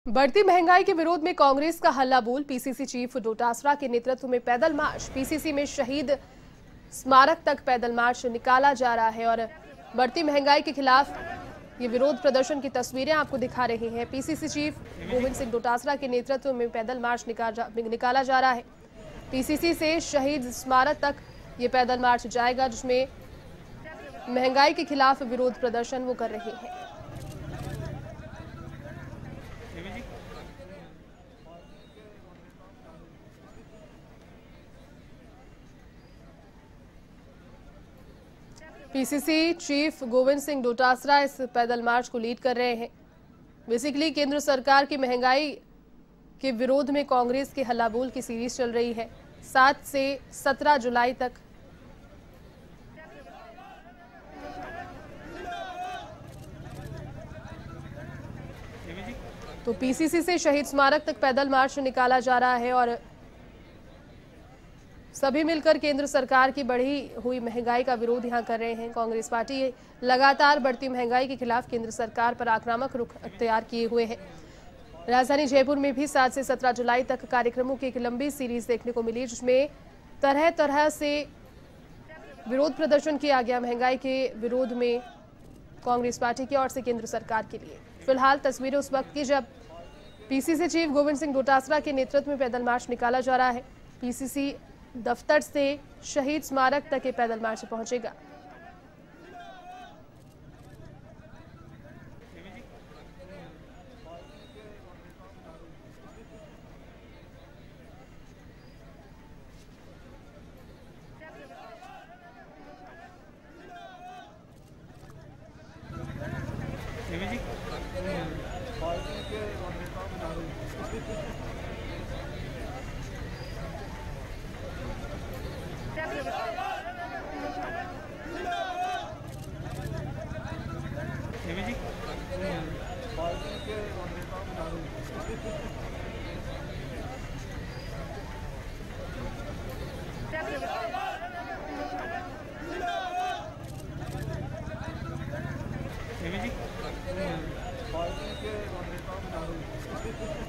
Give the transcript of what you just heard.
बढ़ती महंगाई के विरोध में कांग्रेस का हल्ला बोल। पीसीसी चीफ डोटासरा के नेतृत्व में पैदल मार्च। पीसीसी में शहीद स्मारक तक पैदल मार्च निकाला जा रहा है और बढ़ती महंगाई के खिलाफ ये विरोध प्रदर्शन की तस्वीरें आपको दिखा रहे हैं। पीसीसी चीफ गोविंद सिंह डोटासरा के नेतृत्व में पैदल मार्च निकाला जा रहा है। पीसीसी से शहीद स्मारक तक ये पैदल मार्च जाएगा, जिसमें महंगाई के खिलाफ विरोध प्रदर्शन वो कर रहे हैं। पीसीसी चीफ गोविंद सिंह डोटासरा इस पैदल मार्च को लीड कर रहे हैं। बेसिकली केंद्र सरकार की महंगाई के विरोध में कांग्रेस के हल्ला बोल की सीरीज चल रही है। 7 से 17 जुलाई तक तो पीसीसी से शहीद स्मारक तक पैदल मार्च निकाला जा रहा है और सभी मिलकर केंद्र सरकार की बढ़ी हुई महंगाई का विरोध यहां कर रहे हैं। कांग्रेस पार्टी लगातार बढ़ती महंगाई के खिलाफ केंद्र सरकार पर आक्रामक रुख अख्तियार किए हुए है। राजधानी जयपुर में भी 7 से 17 जुलाई तक कार्यक्रमों की एक लंबी सीरीज देखने को मिली, जिसमें तरह तरह से विरोध प्रदर्शन किया गया महंगाई के विरोध में कांग्रेस पार्टी की ओर से केंद्र सरकार के लिए। फिलहाल तस्वीरें उस वक्त की जब पीसीसी चीफ गोविंद सिंह डोटासरा के नेतृत्व में पैदल मार्च निकाला जा रहा है। पीसीसी दफ्तर से शहीद स्मारक तक ये पैदल मार्च पहुंचेगा। जी